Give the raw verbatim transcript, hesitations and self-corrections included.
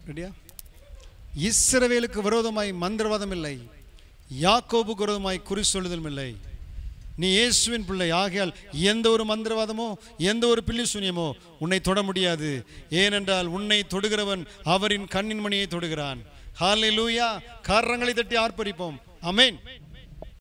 ரெடியா? இஸ்ரவேலுக்கு விரோதமாய் மந்திரவாதம் இல்லை, யாக்கோபுக்கு விரோதமாய் குறி சொல்லுதலும் இல்லை. நீ இயேசுவின் பிள்ளை ஆகையால் எந்த ஒரு மந்திரவாதமோ எந்த ஒரு பில்லி சூனியமோ உன்னை தொட முடியாது. ஏனென்றால் உன்னை தொடுகிறவன் அவரின் கண்ணின் மணியை தொடுகிறான். ஹல்லேலூயா! கரங்களை தட்டி ஆர்ப்பரிப்போம். ஆமென்.